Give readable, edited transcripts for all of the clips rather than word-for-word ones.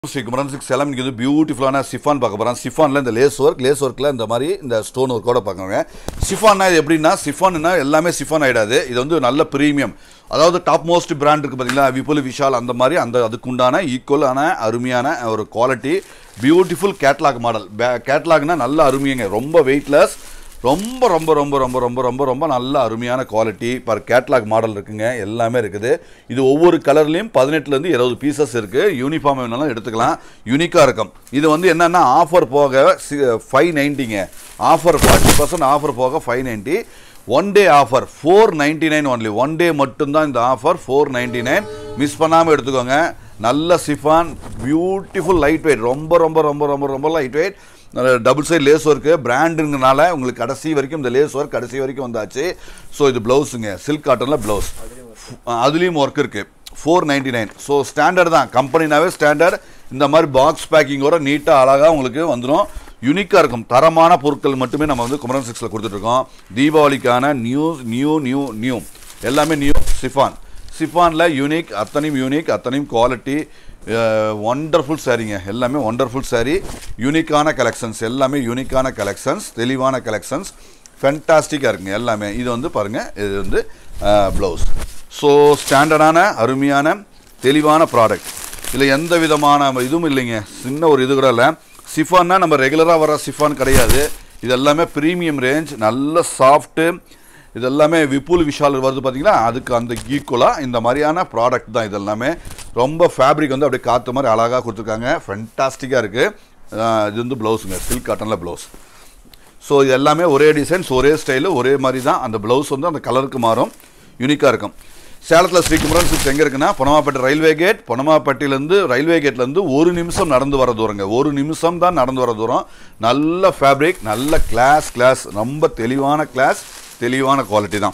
Sri Kumaran Silks Salem is beautiful chiffon. Chiffon is the lace work and stone work. Chiffon is chiffon is chiffon. This is premium. That is the topmost brand. Vipul Vishal and the equal arumiana quality. Beautiful catalog model. Catalog is very weightless. ரொம்ப நல்ல அருமையான quality per catalogue model இருக்குங்க எல்லாமே இருக்குது இது ஒவ்வொரு கலர்லயும் 18 ல இருந்து 20 பீசஸ் இருக்கு யூனிஃபார்ம் வேணாலும் எடுத்துக்கலாம் யூனிக்கா இருக்கும் இது வந்து என்னன்னா ஆஃபர் போக 590 ங்க ஆஃபர் 40% ஆஃபர் போக 590 one day offer 499 only one day மட்டும் தான் இந்த ஆஃபர் 499 மிஸ் பண்ணாம எடுத்துக்கோங்க நல்ல சிஃபான் பியூட்டிஃபுல் லைட் வெயிட் ரொம்ப light weight double side lace work brand ங்கனால உங்களுக்கு கடைசி வரைக்கும் இந்த lace work கடைசி வரைக்கும் வந்தாச்சு சோ இது ப்лауஸ்ங்க silk cottonல ப்лауஸ் அதுலயும் work இருக்கு 499 சோ ஸ்டாண்டர்ட் தான் கம்பெனினாவே ஸ்டாண்டர்ட் இந்த மாதிரி பாக்ஸ் பேக்கிங் ஓட நீட்டா அழகா உங்களுக்கு வந்துரும் யூனிக்கா இருக்கும் தரமான பொருட்கள் மட்டுமே நம்ம வந்து குமரன் சில்க்ஸ்ல கொடுத்துட்டு இருக்கோம் தீபாவளிக்கான நியூ எல்லாமே நியூ சிஃபான்ல யூனிக் அத்தனையும் குவாலிட்டி wonderful saree எல்லாமே wonderful saree யூனிக்கான கலெக்ஷன்ஸ் எல்லாமே யூனிக்கான கலெக்ஷன்ஸ் தெளிவான கலெக்ஷன்ஸ் ஃபேண்டாஸ்டிக்கா இருக்குங்க எல்லாமே இது வந்து பாருங்க இது வந்து ப்лауஸ் சோ ஸ்டாண்டர்டான அருமையான தெளிவான ப்ராடக்ட் இல்ல எந்த விதமான இதுவும் இல்லைங்க சின்ன ஒரு இது கூட இல்ல சிஃபான்னா நம்ம ரெகுலரா வர சிஃபான் கிடையாது இது எல்லாமே பிரீமியம் ரேஞ்ச் நல்ல சாஃப்ட் இதெல்லாமே விபுல் விஷால் வருது பாத்தீங்களா அதுக்கு அந்த ஈக்குவலா இந்த மாதிரியான ப்ராடக்ட் தான் இதெல்லாமே ரொம்ப ஃபேப்ரிக் வந்து அப்படியே காத்து மாதிரி அழகா கொடுத்திருக்காங்க ஃபேண்டாஸ்டிக்கா இருக்கு இது வந்து ப்лауஸ்ங்க silk cottonல ப்лауஸ் சோ இது எல்லாமே ஒரே டிசைன்ஸ் ஒரே ஸ்டைல் ஒரே மாதிரி தான் அந்த ப்лауஸ் வந்து அந்த கலருக்கு மாறும் யூனிக்கா இருக்கும் சேலத்துல ஸ்ரீ குமரன் சில்க்ஸ் எங்க இருக்குன்னா பொன்னமாப்பேட்டை ரயில்வே கேட் பொன்னமாப்பேட்டையில இருந்து ரயில்வே கேட்ல இருந்து ஒரு நிமிஷம் நடந்து வர தூரங்க ஒரு நிமிஷம் தான் நடந்து வர தூரம் நல்ல ஃபேப்ரிக் நல்ல கிளாஸ் ரொம்ப தெளிவான குவாலிட்டி தான்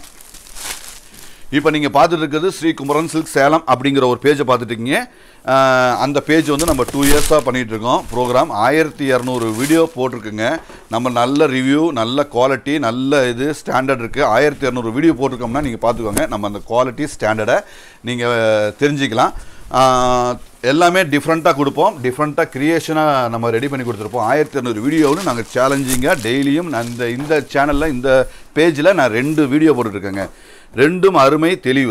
இப்போ நீங்க பார்த்துட்டு இருக்குது ஸ்ரீ குமரன் சில்க்ஸ் சேலம் அப்படிங்கற ஒரு பேஜை பார்த்துட்டு இருக்கீங்க அந்த பேஜ் வந்து நம்ம 2 இயர்ஸா பண்ணிட்டு இருக்கோம் ப்ரோகிராம் 1200 வீடியோ போட்டுருக்குங்க நம்ம நல்ல ரிவ்யூ நல்ல குவாலிட்டி நல்ல இது ஸ்டாண்டர்ட் இருக்கு 1200 வீடியோ போட்டுருக்கோம்னா நீங்க பாத்துக்கோங்க நம்ம அந்த குவாலிட்டி ஸ்டாண்டர்டை நீங்க தெரிஞ்சிக்கலாம் எல்லாமே டிஃபரண்டா கொடுப்போம் டிஃபரண்டா கிரியேஷனா நம்ம ரெடி பண்ணி கொடுத்திருப்போம் 1200 வீடியோவுல நாங்க சேலஞ்சிங்கா டெய்லியும் இந்த சேனல்ல இந்த பேஜ்ல நான் 2 வீடியோ போட்டுட்டு இருக்கேங்க ரெண்டும் அருமை தெளிவு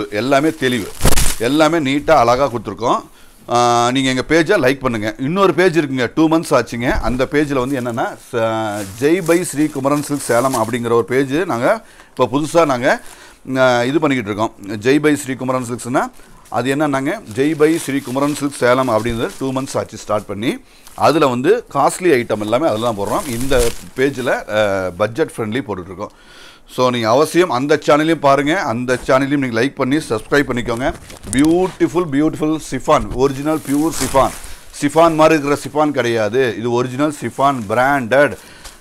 எல்லாமே நீட்டா அழகா கொடுத்திருக்கோம் நீங்க எங்க பேஜை லைக் பண்ணுங்க இன்னொரு பேஜ் இருக்குங்க 2 months ஆச்சுங்க அந்த பேஜ்ல வந்து என்னன்னா ஜெய் பை ஸ்ரீ குமரன் சில்க்ஸ் சேலம் அப்படிங்கற ஒரு பேஜ் நாங்க இப்ப புதுசா நாங்க இது பண்ணிக்கிட்டு இருக்கோம் ஜெய் பை ஸ்ரீ குமரன் சில்க்ஸ்னா அது என்னன்னாங்க ஜெய் பை ஸ்ரீ குமரன் சில்க்ஸ் சேலம் அப்படிங்கறது 2 months ஆச்சு ஸ்டார்ட் பண்ணி அதுல வந்து காஸ்ட்லி ஐட்டம் எல்லாமே அதெல்லாம் போடுறோம் இந்த பேஜ்ல பட்ஜெட் ஃப்ரெண்ட்லி போட்டுட்டு இருக்கோம் சோ நீங்க அவசியம் அந்த சேனலையும் பாருங்க அந்த சேனலையும் நீங்க லைக் பண்ணி சப்ஸ்கிரைப் பண்ணிக்கோங்க beautiful chiffon original pure chiffon மாதிரி இருக்கிற சிஃபான் கிடையாது இது original chiffon branded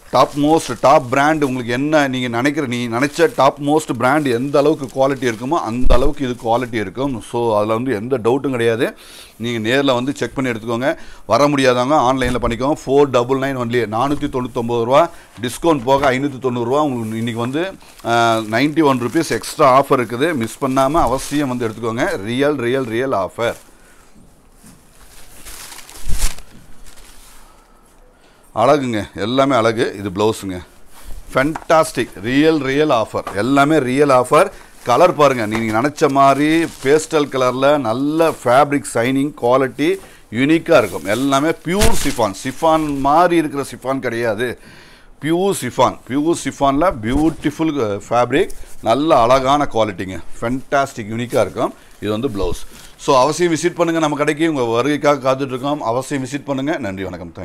top brand உங்களுக்கு என்ன நீங்க நினைச்ச டாப் மோஸ்ட் பிராண்ட் எந்த அளவுக்கு குவாலிட்டி இருக்குமோ அந்த அளவுக்கு இது குவாலிட்டி இருக்கும் சோ அதுல வந்து எந்த டவுட்டும் கிடையாது நீங்க நேர்ல வந்து செக் பண்ணி எடுத்துக்கோங்க வர முடியாதவங்க ஆன்லைன்ல பண்ணிக்கோங்க 499 only 499 ரூபாய் டிஸ்கவுண்ட் போக 590 ரூபாய் உங்களுக்கு இன்னைக்கு வந்து 91 rupees எக்ஸ்ட்ரா ஆஃபர் இருக்குது மிஸ் பண்ணாம அவசியம் வந்து எடுத்துக்கோங்க ரியல் ஆஃபர் அழகுங்க எல்லாமே அழகு இது ப்лауஸ்ங்க ஃபேண்டாஸ்டிக் ரியல் ஆஃபர் எல்லாமே ரியல் ஆஃபர் கலர் பாருங்க நீங்க நினைச்ச மாதிரி பேஸ்டல் கலர்ல நல்ல ஃபேப்ரிக் ஷைனிங் குவாலிட்டி யூனிக்கா இருக்கும் எல்லாமே பியூர் சிஃபான் மாதிரி இருக்கிற சிஃபான் கிடையாது பியூர் சிஃபான்ல பியூட்டிஃபுல் ஃபேப்ரிக் நல்ல அழகான குவாலிட்டிங்க ஃபேண்டாஸ்டிக் யூனிக்கா இருக்கும் இது வந்து ப்лауஸ் சோ அவசியம் விசிட் பண்ணுங்க நம்ம கடைக்கு உங்க வருகைக்காக காத்துட்டு இருக்கோம் அவசியம் விசிட் பண்ணுங்க நன்றி வணக்கம்